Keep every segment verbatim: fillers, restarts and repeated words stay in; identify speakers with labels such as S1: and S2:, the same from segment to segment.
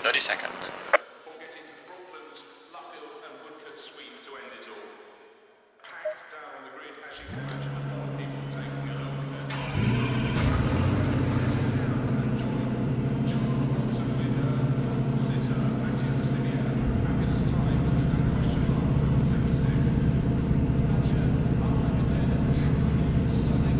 S1: thirty seconds.
S2: Before getting to Brooklands, Luffield and Woodcote sweep to end it all. Packed down on the grid, as you can imagine, a lot of people taking a look at John Robson with a sitter, Matthew Cassilia. Fabulous time, what was that question mark? seventy-six. Matthew, unlimited, stunning.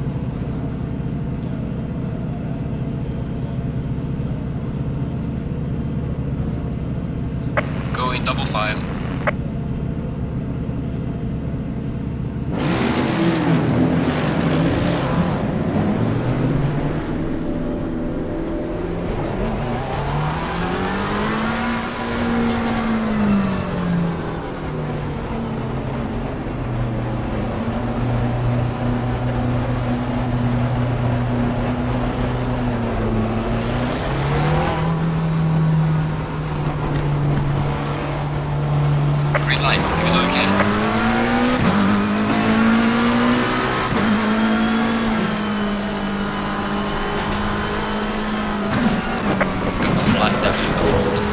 S1: Going double file. Green light, give it okay. We've got some light damage in the front.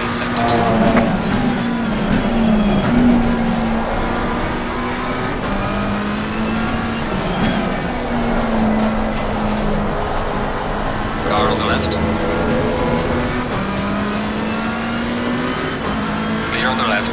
S1: in sector two. Car on the left. Clear on the left.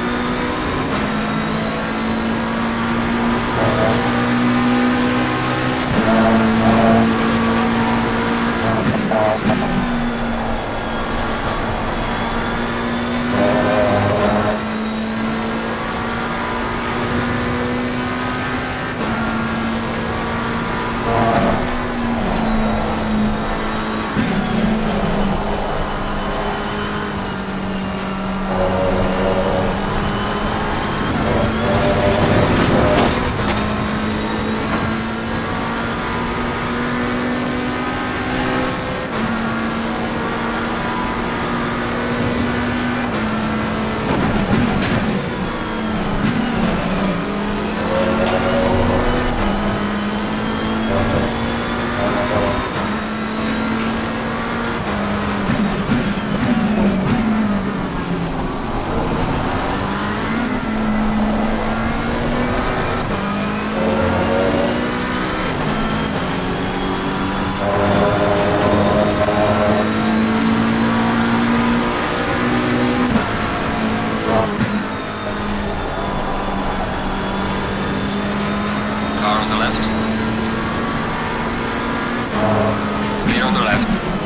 S1: Car on the left. Clear on the left.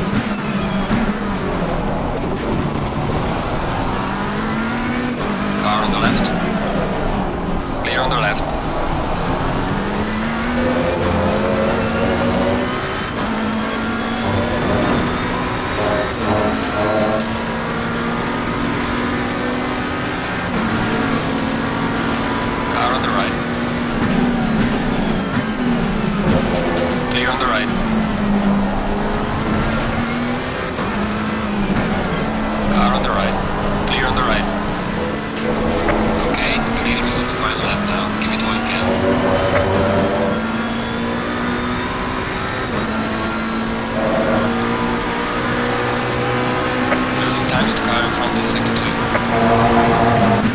S1: Car on the left. Clear on the left. Car on the right. Clear on the right. Car on the right. Clear on the right. Okay, your leader is on the final lap now. Give it all you can. Losing time to the car in front in sector two.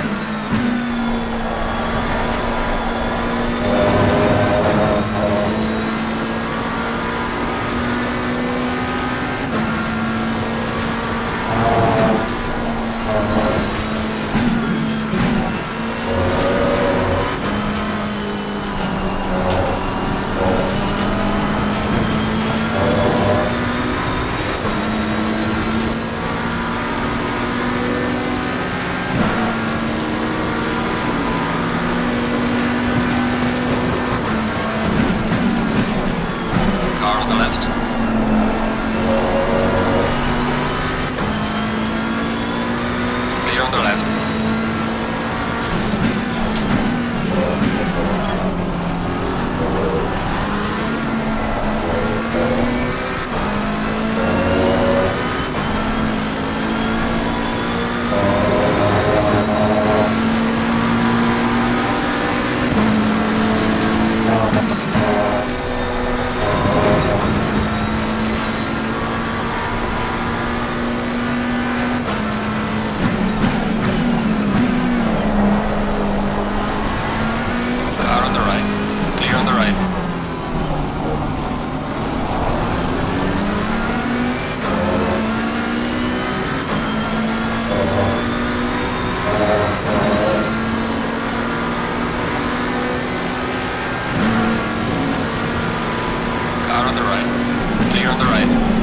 S1: Car on the left. Clear on the left. Car on the right. Clear on the right. Car on the right. Clear on the right.